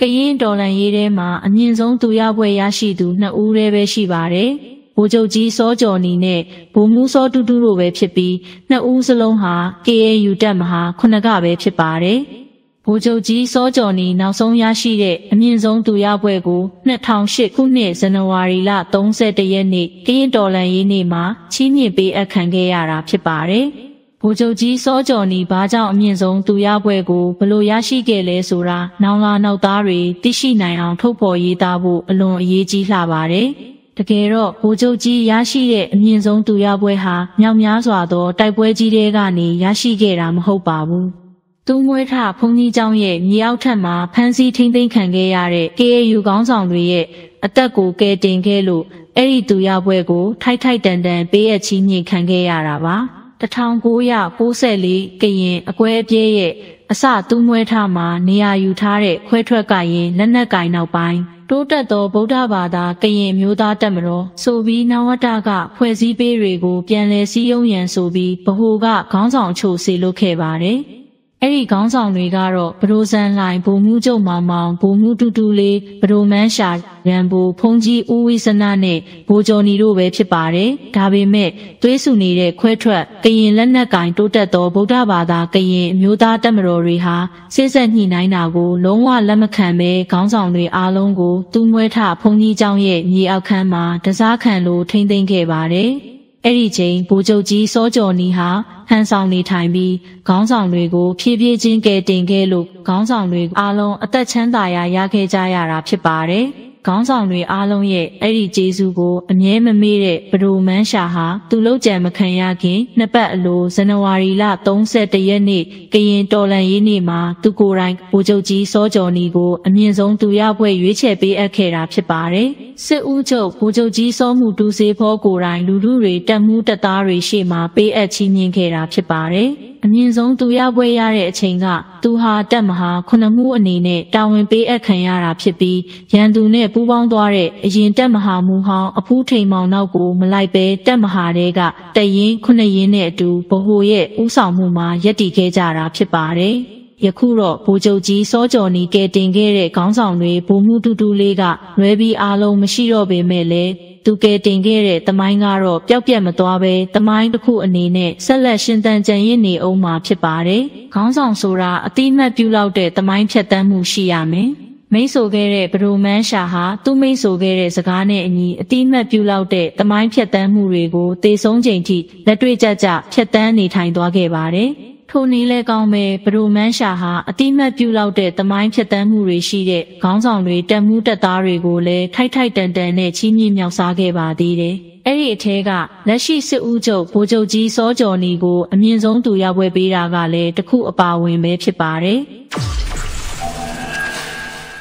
ကရင်တော်လှန်ရေးထဲမှာအမြင့်ဆုံးသူရပွဲရရှိသူ2ဦးတည်းပဲရှိပါတယ်။ဗိုလ်ချုပ်ကြီးစောကျော်နီနဲ့ဗိုလ်မှူးစောတူတူတို့ပဲဖြစ်ပြီး2ဦးစလုံးဟာ KAU တပ်မဟာ9ကပဲဖြစ်ပါတယ်။ဗိုလ်ချုပ်ကြီးစောကျော်နီနောက်ဆုံးရရှိတဲ့အမြင့်ဆုံးသူရပွဲကို2008ခုနှစ်ဇန်နဝါရီလ31ရက်နေ့ကရင်တော်လှန်ရေးနေ့မှာချီးမြှင့်ပေးအပ်ခံခဲ့ရတာဖြစ်ပါတယ်။ဗိုလ်ချုပ်ကြီးစောကျော်နီဘာကြောင့်အမြင့်ဆုံးသူရပွဲကိုဘလို့ရရှိခဲ့လဲဆိုတာနောင်လာနောက်သားတွေသိရှိနိုင်အောင်ထုတ်ဖော်ရေးသားဖို့အလွန်အရေးကြီးလှပါတယ်။တကယ်တော့ဗိုလ်ချုပ်ကြီးရရှိတဲ့အမြင့်ဆုံးသူရပွဲဟာမြောက်များစွာသောတိုက်ပွဲကြီးတွေကနေရရှိခဲ့တာမဟုတ်ပါဘူး။သူမွေးထဘုန်းကြီးကျောင်းရဲ့မြေအောက်ထပ်မှာဖမ်းဆီးထိန်းသိမ်းခံခဲ့ရတဲ့ KAU ခေါင်းဆောင်တွေရဲ့အသက်ကိုကယ်တင်ခဲ့လို့အဲ့ဒီသူရပွဲကိုထိုက်ထိုက်တန်တန်ပေးအပ်ချီးမြှင့်ခံခဲ့ရတာပါ။1994ကရင်အကွဲအပြဲရဲ့အစသူမွဲထားမှာနေရာယူထားတဲ့ခွဲထွက်ကရင်လက်နက်ကင်နောက်ပိုင်းတိုးတက်သောဗုဒ္ဓဘာသာကရင်မျိုးသားတပ်မတော်ဆိုပြီးနဝတကဖွဲ့စည်းပေးတွေကိုပြန်လည်စည်းရုံးရန်ဆိုပြီးဗဟိုကခေါင်းဆောင်အချို့ဆေလွတ်ခဲ့ပါတယ်။အဲ့ဒီခေါင်းဆောင်တွေကတော့ဘဒိုဇန်လိုင်ဗိုလ်မှူးချုပ်မောင်မောင်ဗိုလ်မှူးတူတူလေးဘဒိုမန်းရှာရန်ဘူဖုန်ကြီးဦးဝိစနာနဲ့ဗိုလ်ကျော်နီတို့ပဲဖြစ်ပါတယ်။ဒါပေမဲ့သွေးဆူနေတဲ့ခွဲထွက်ကရင်လက်နက်ကင်တိုးတက်သောဗုဒ္ဓဘာသာကရင်အမျိုးသားတပ်မတော်တွေဟာစိစက်ညှိနှိုင်းတာကိုလုံးဝလက်မခံဘဲခေါင်းဆောင်တွေအားလုံးကိုသူ့မွဲထဖုန်ကြီးကျောင်းရဲ့မြေအောက်ခန်းမှာတစားခံလို့ထိမ့်သိမ်းခဲ့ပါတယ်။အဲ့ဒီချိန်ဗိုလ်ချုပ်ကြီးစောကျော်နီဟာဟန်ဆောင်နေထိုင်ပြီးခေါင်းဆောင်တွေကိုဖြည်းဖြည်းချင်းကယ်တင်ခဲ့လို့ခေါင်းဆောင်တွေအားလုံးအသက်ချမ်းသာရခဲ့ကြရတာဖြစ်ပါတယ်။ခေါင်းဆောင်တွေအားလုံးရဲ့အဲ့ဒီကျေးဇူးကိုအမြဲမမေ့တဲ့ဘဒိုမန်းရှာဟာသူ့လောက်ကြံမခံရခင်နှစ်ပတ်အလိုဇန်နဝါရီလ31ရက်နေ့ကရင်တော်လှန်ရေးနေ့မှာသူကိုယ်တိုင်ဗိုလ်ချုပ်ကြီးစောကျော်နီကိုအမြင့်ဆုံးသူရပွဲရွေးချယ်ပေးအပ်ခဲ့တာဖြစ်ပါတယ်။စစ်ဦးချုပ်ဗိုလ်ချုပ်ကြီးစောမှုတူစေဖောကိုယ်တိုင်လူထုတွေတပ်မှုတပ်သားတွေရှေ့မှာပေးအပ်ချီးမြှင့်ခဲ့တာဖြစ်ပါတယ်။အမြင့်ဆုံးသူရပွဲရတဲ့အချိန်ကသူဟာတပ်မဟာ9မှုအနေနဲ့တာဝန်ပေးအပ်ခံရတာဖြစ်ပြီးရန်သူနဲ့ပူးပေါင်းသွားတဲ့အရင်တပ်မဟာမူဟောင်းအဖူးထိန်မောင်နောက်ကိုမလိုက်ပဲတပ်မဟာတွေကတရင်9ရင်နဲ့အတူဗဟိုရဲ့ဥဆောင်မှုမှာရပ်တည်ခဲ့ကြတာဖြစ်ပါတယ်။ယခုတော့ဗိုလ်ချုပ်ကြီးစောကျော်နီကဲတင်ခဲ့တဲ့ခေါင်းဆောင်တွေဗိုလ်မှူးတူတူလေးကလွဲပြီးအားလုံးမရှိတော့ပေမဲ့လည်းသူကဲတင်ခဲ့တဲ့တမိုင်းကတော့ပျောက်ပြတ်မသွားပဲတမိုင်းတစ်ခုအနေနဲ့ဆက်လက်ရှင်သန်ကြံ့ရင့်နေအောင်မှာဖြစ်ပါတယ်။ခေါင်းဆောင်ဆိုတာအတိအမှတ်ပြုလောက်တဲ့တမိုင်းဖြတ်တန်းမှုရှိရမယ်။မိတ်ဆိုခဲ့တဲ့ဘဒိုမန်းရှာဟာသူ့မိတ်ဆိုခဲ့တဲ့စကားနဲ့အညီအတိအမှတ်ပြုလောက်တဲ့တမိုင်းဖြတ်တန်းမှုတွေကိုသေဆုံးချိန်ထိလက်တွေ့ကျကျဖြတ်တန်းနေထိုင်သွားခဲ့ပါတယ်။ထိုနည်းလဲကောင်းပဲဘဒိုမန်းရှာဟာအတိမတ်ပြုလောက်တဲ့တမိုင်းဖြတ်တန်းမှုတွေရှိတဲ့ခေါင်းဆောင်တွေတက်မှုတက်သားတွေကိုလည်းထိုက်ထိုက်တန်တန်နဲ့ချီးမြှင့်မြောက်စားခဲ့ပါသေးတယ်။အဲ့ဒီအထက်ကလက်ရှိစစ်ဦးချုပ်ဗိုလ်ချုပ်ကြီးစောကျော်နီကိုအမြင့်ဆုံးသူရပွဲပေးတာကလည်းတခုအပါဝင်ပဲဖြစ်ပါတယ်။